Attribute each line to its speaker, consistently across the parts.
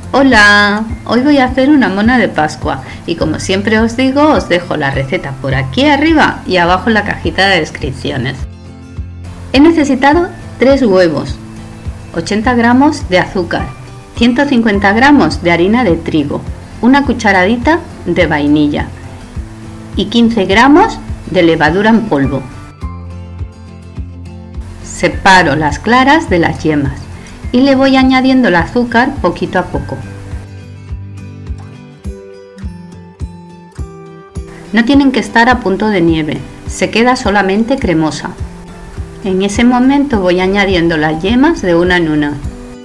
Speaker 1: Hola, hoy voy a hacer una mona de Pascua y como siempre os digo, os dejo la receta por aquí arriba y abajo en la cajita de descripciones. He necesitado 3 huevos, 80 gramos de azúcar, 150 gramos de harina de trigo, una cucharadita de vainilla y 15 gramos de levadura en polvo. Separo las claras de las yemas y le voy añadiendo el azúcar poquito a poco. No tienen que estar a punto de nieve, se queda solamente cremosa. En ese momento voy añadiendo las yemas de una en una.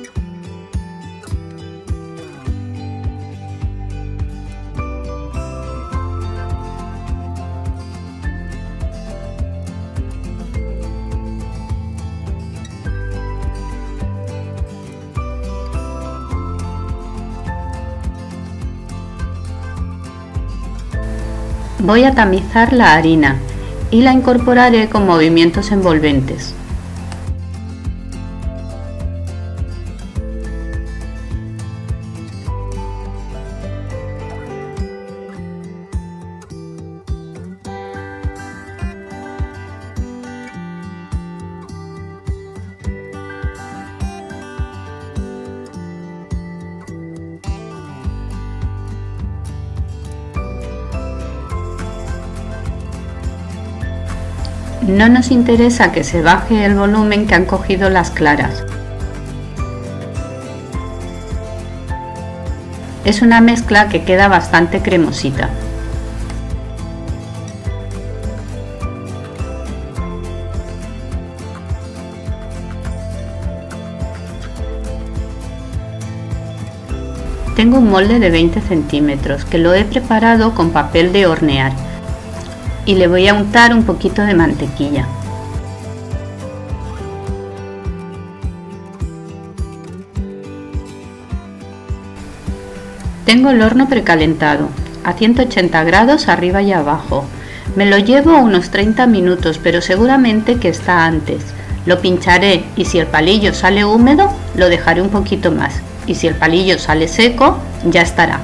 Speaker 1: Voy a tamizar la harina y la incorporaré con movimientos envolventes. No nos interesa que se baje el volumen que han cogido las claras. Es una mezcla que queda bastante cremosita. Tengo un molde de 20 centímetros que lo he preparado con papel de hornear. Y le voy a untar un poquito de mantequilla. Tengo el horno precalentado a 180 grados arriba y abajo. Me lo llevo unos 30 minutos, pero seguramente que está antes. Lo pincharé y si el palillo sale húmedo, lo dejaré un poquito más. Y si el palillo sale seco, ya estará.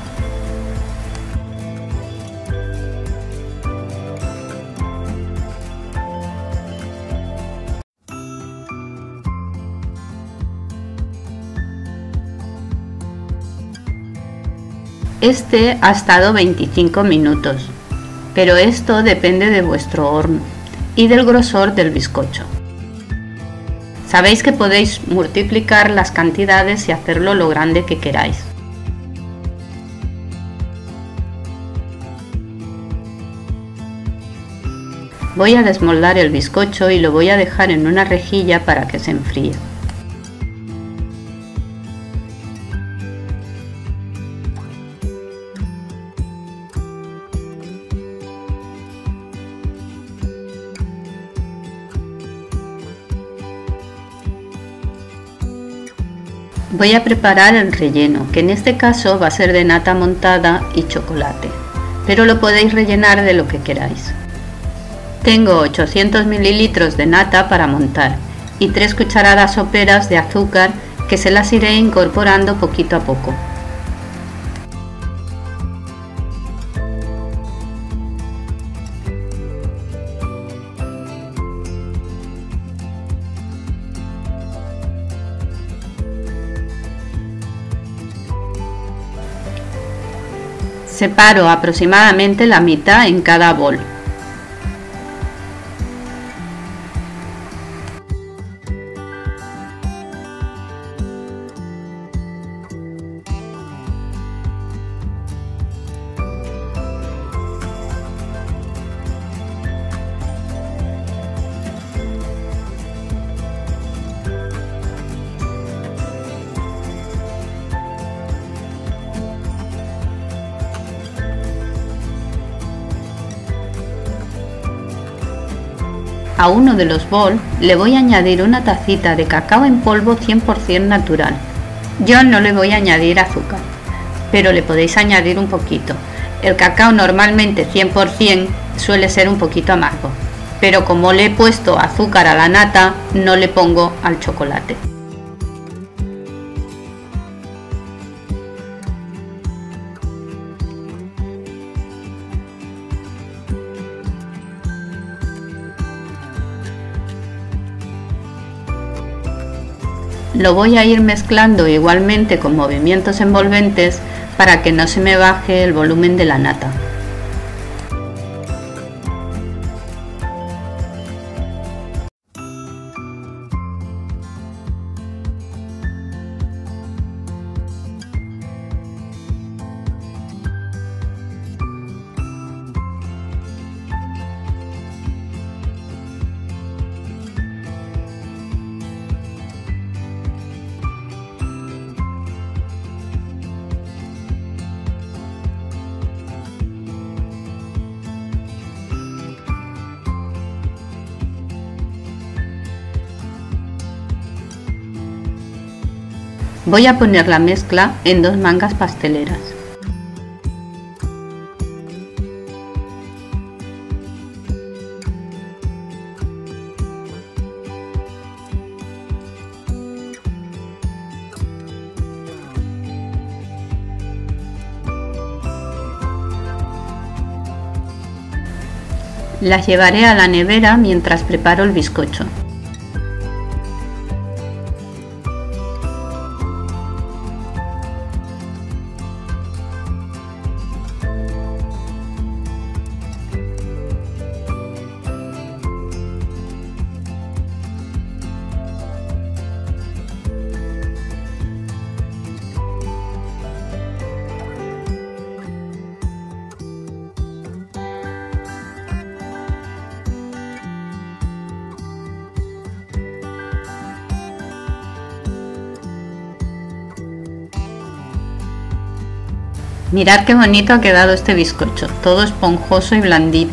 Speaker 1: Este ha estado 25 minutos, pero esto depende de vuestro horno y del grosor del bizcocho. Sabéis que podéis multiplicar las cantidades y hacerlo lo grande que queráis. Voy a desmoldar el bizcocho y lo voy a dejar en una rejilla para que se enfríe. Voy a preparar el relleno, que en este caso va a ser de nata montada y chocolate, pero lo podéis rellenar de lo que queráis. Tengo 800 mililitros de nata para montar y 3 cucharadas soperas de azúcar que se las iré incorporando poquito a poco. Separo aproximadamente la mitad en cada bol. A uno de los bols le voy a añadir una tacita de cacao en polvo 100% natural. Yo no le voy a añadir azúcar, pero le podéis añadir un poquito. El cacao normalmente 100% suele ser un poquito amargo, pero como le he puesto azúcar a la nata, no le pongo al chocolate. lo voy a ir mezclando igualmente con movimientos envolventes para que no se me baje el volumen de la nata. Voy a poner la mezcla en 2 mangas pasteleras. Las llevaré a la nevera mientras preparo el bizcocho. Mirad qué bonito ha quedado este bizcocho, todo esponjoso y blandito.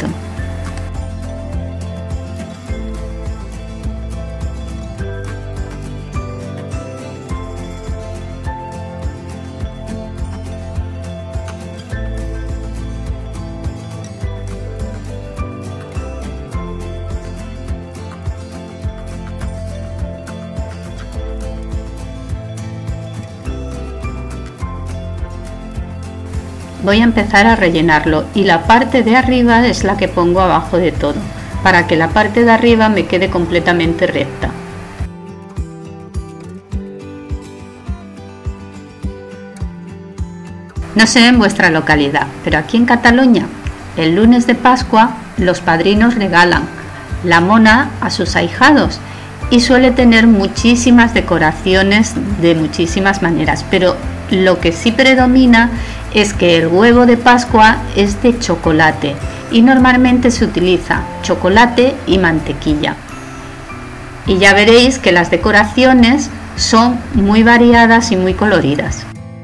Speaker 1: Voy a empezar a rellenarlo y la parte de arriba es la que pongo abajo de todo, para que la parte de arriba me quede completamente recta. No sé en vuestra localidad, pero aquí en Cataluña, el lunes de Pascua, los padrinos regalan la mona a sus ahijados y suele tener muchísimas decoraciones de muchísimas maneras, pero lo que sí predomina es que el huevo de Pascua es de chocolate y normalmente se utiliza chocolate y mantequilla. Y ya veréis que las decoraciones son muy variadas y muy coloridas.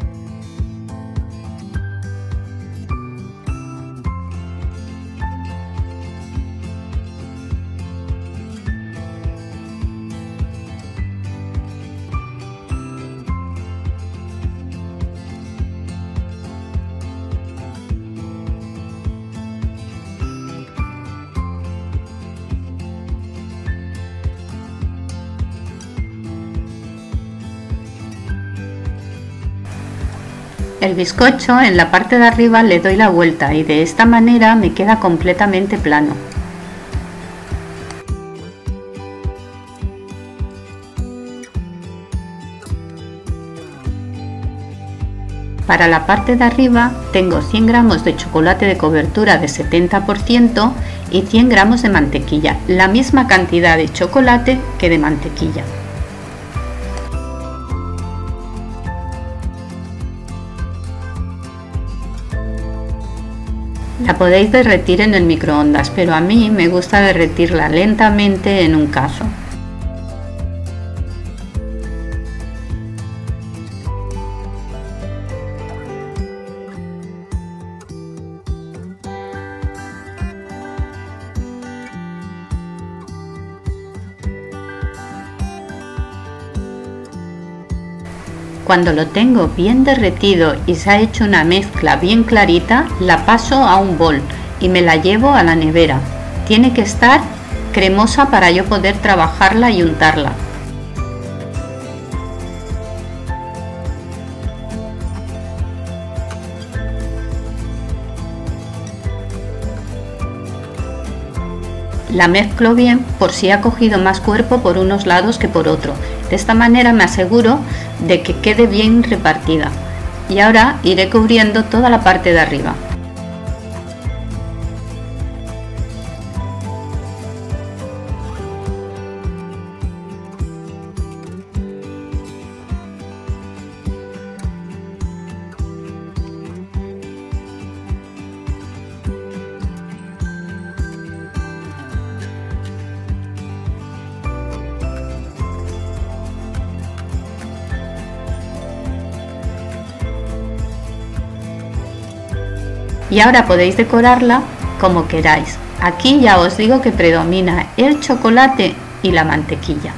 Speaker 1: El bizcocho en la parte de arriba le doy la vuelta y de esta manera me queda completamente plano. Para la parte de arriba tengo 100 gramos de chocolate de cobertura de 70% y 100 gramos de mantequilla, la misma cantidad de chocolate que de mantequilla. La podéis derretir en el microondas, pero a mí me gusta derretirla lentamente en un cazo. Cuando lo tengo bien derretido y se ha hecho una mezcla bien clarita, la paso a un bol y me la llevo a la nevera. Tiene que estar cremosa para yo poder trabajarla y untarla. La mezclo bien por si ha cogido más cuerpo por unos lados que por otro. De esta manera me aseguro de que quede bien repartida. Y ahora iré cubriendo toda la parte de arriba. Y ahora podéis decorarla como queráis. Aquí ya os digo que predomina el chocolate y la mantequilla.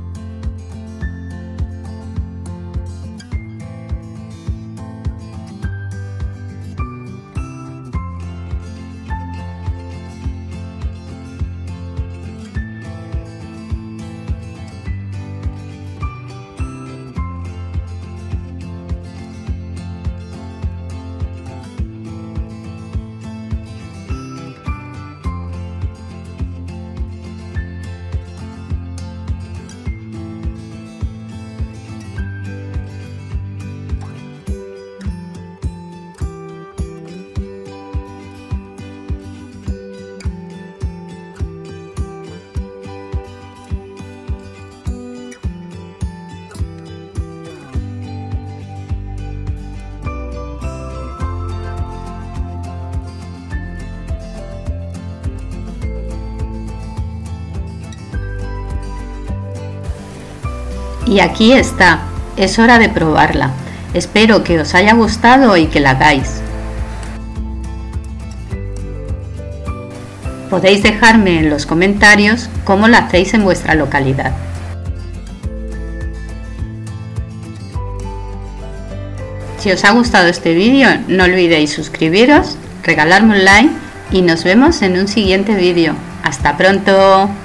Speaker 1: Y aquí está, es hora de probarla. Espero que os haya gustado y que la hagáis. Podéis dejarme en los comentarios cómo la hacéis en vuestra localidad. Si os ha gustado este vídeo, no olvidéis suscribiros, regalarme un like y nos vemos en un siguiente vídeo. ¡Hasta pronto!